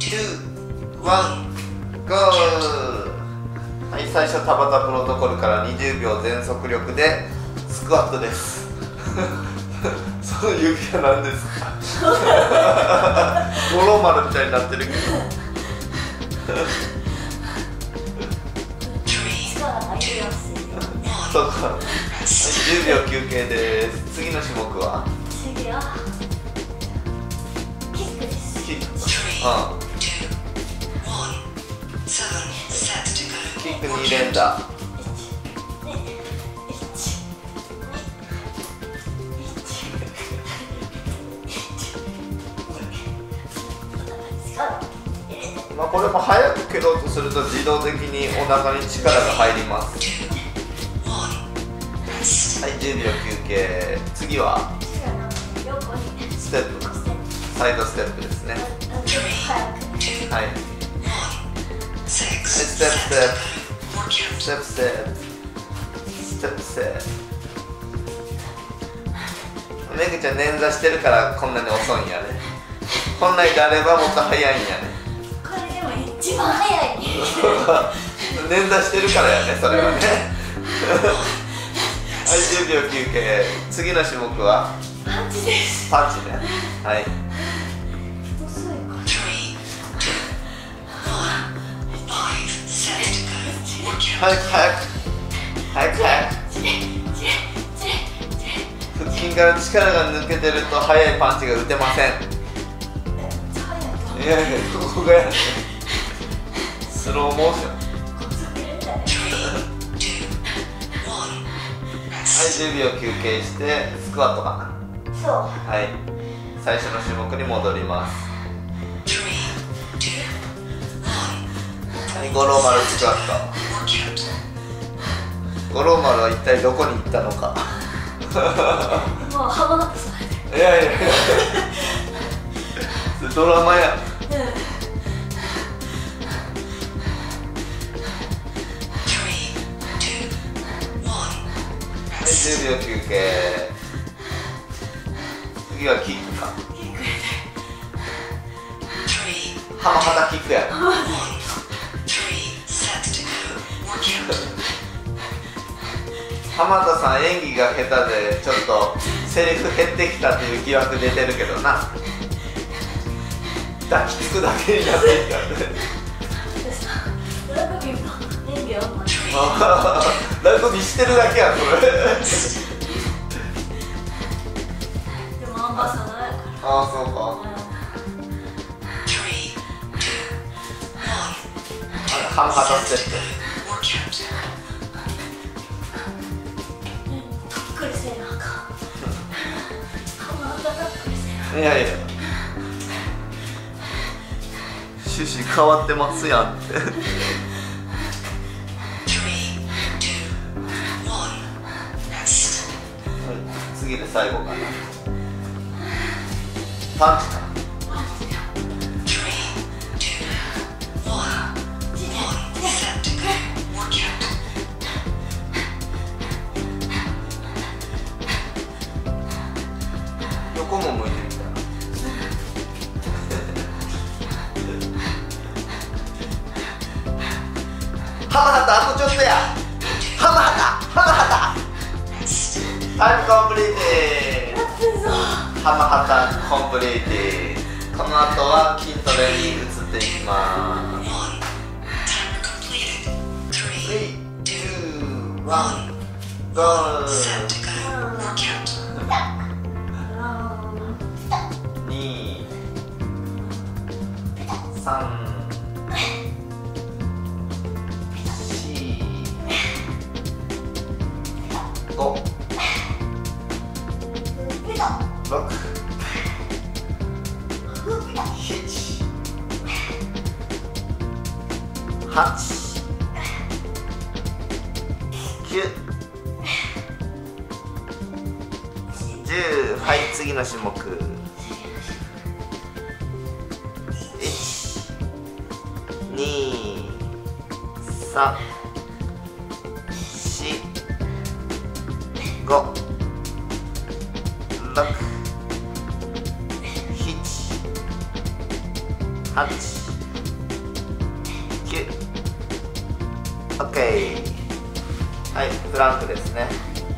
1、ゴー。はい、最初田畑プロトコルから20秒全速力でスクワットです。その指は何ですか？五郎丸みたいになってるけど。そうか。はい、10秒休憩です。次の種目は？ 次はキックです。 キック。キック2連打。まあこれも早く蹴ろうとすると自動的にお腹に力が入ります。はい、10秒休憩。次はステップ、サイドステップですね。はい、ステップステップステップステップステップステップ。めぐちゃん捻挫してるからこんなに遅いんやね。本来であればもっと早いんやね。 これでも一番早い。 捻挫してるからやね、それはね。はい、10秒休憩。次の種目はパンチです。 パンチね。はい。早く早く早く早く。腹筋から力が抜けてると速いパンチが打てません。いやいや、ここがやね。スローモーション。はい、10秒休憩してスクワットかな。 そう。 はい、最初の種目に戻ります。はい、五郎丸スクワット。五郎丸は一体どこに行ったのか。 もう浜松さん。 いやいやいや。ドラマや。はい、10秒休憩。次はキックか。浜畑キックや。浜田さん演技が下手でちょっとセリフ減ってきたっていう疑惑出てるけどな。抱きつくだけになってきたって。 ラグビーの演技はラグビーしてるだけやそれ。 でもアンバサダーやから。 ああ、そうか。浜畑ステップ。いやいや、趣旨変わってますやんって。次で最後かな。パンチか。横も向いてみたい。浜畑あとちょっとや。浜畑タイムコンプリート。浜畑コンプリート。この後は筋トレに移っていきます。3、2、1、ゴー。2、3、4、5、6、7、8、9、10。はい、次の種目。1、2、3、4、5、6、7、8、 OK。はい、プランクですね。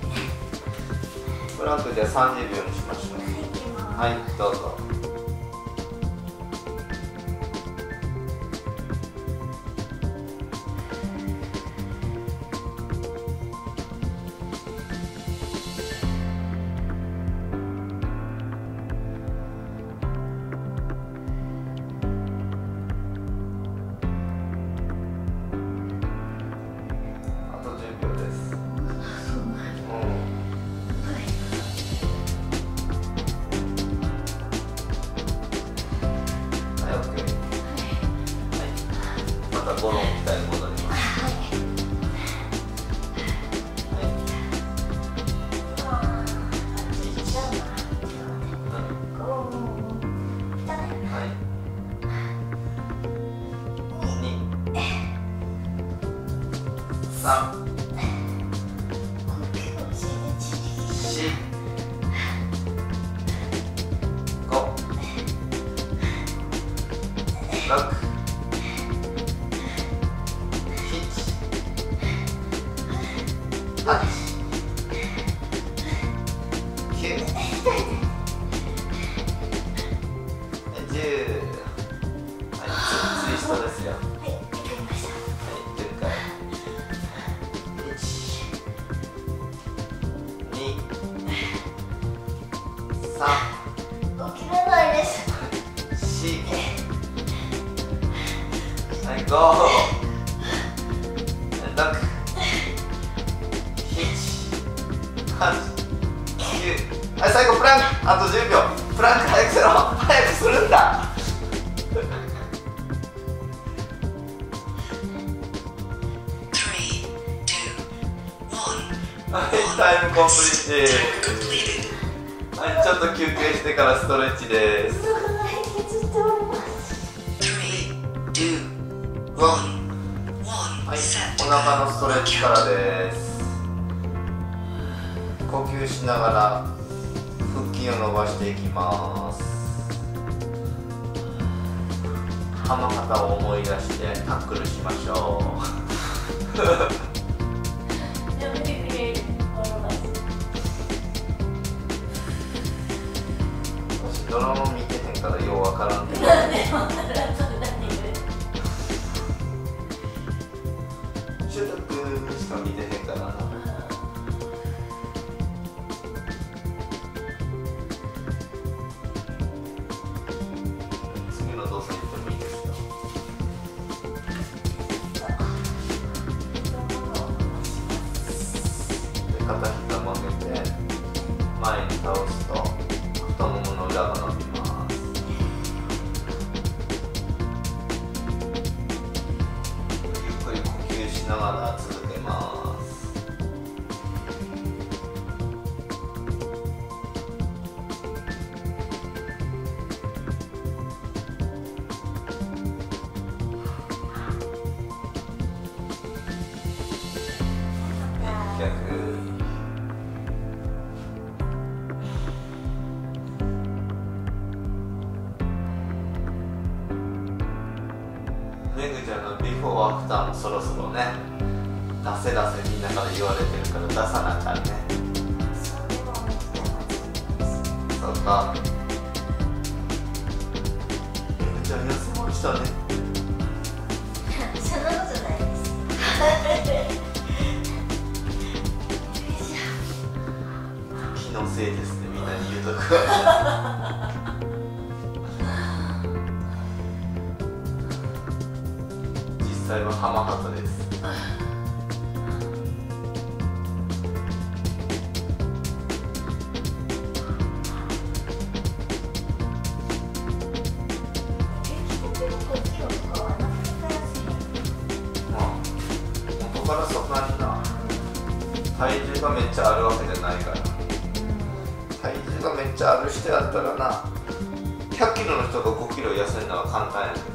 プランクじゃあ30秒にしましょう。はい、どうぞ。5の機体に戻ります。 起きれないです。 はい、5、6、7、8、9。はい、最後プランク。あと10秒。プランク早くせろ。早くするんだ。はい、タイムコンプリート。はい、ちょっと休憩してからストレッチです。はい、お腹のストレッチからです。呼吸しながら腹筋を伸ばしていきます。浜肩を思い出してタックルしましょう。ドラマ見てへんからようわからんけど。シュタクしか見てへんからな。次の動作いってもいいですか。で、片膝曲げて前に倒すと太ももの裏が伸びます。ゆっくり呼吸しながら続けます。逆。めぐちゃんのビフォーアフターもそろそろね、出せみんなから言われてるから出さなあかんね。そうか。めぐちゃん痩せましたね。 そんなことないです。 気のせいですね、みんなに言うとく。実際は浜畑です。元からそんなにな体重がめっちゃあるわけじゃないから。体重がめっちゃある人やったらな、100キロの人が5キロ痩せるのは簡単やねん。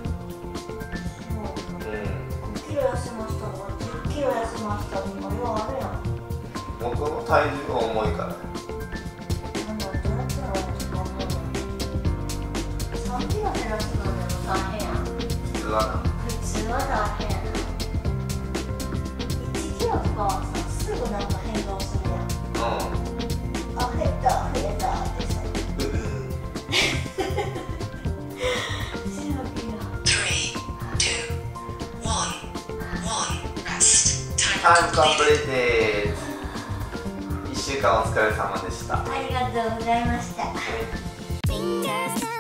5キロ痩せましたとか10キロ痩せましたとかようあるやん。 元の体重が重いから。 なんだどうやったらとか思う。3キロ減らすのでも大変やん。 普通はな。 普通は大変やな。 かさ、すぐなんか変顔するやん。あ、減ったってさ。 Time completed。1週間お疲れ様でした。 ありがとうございました。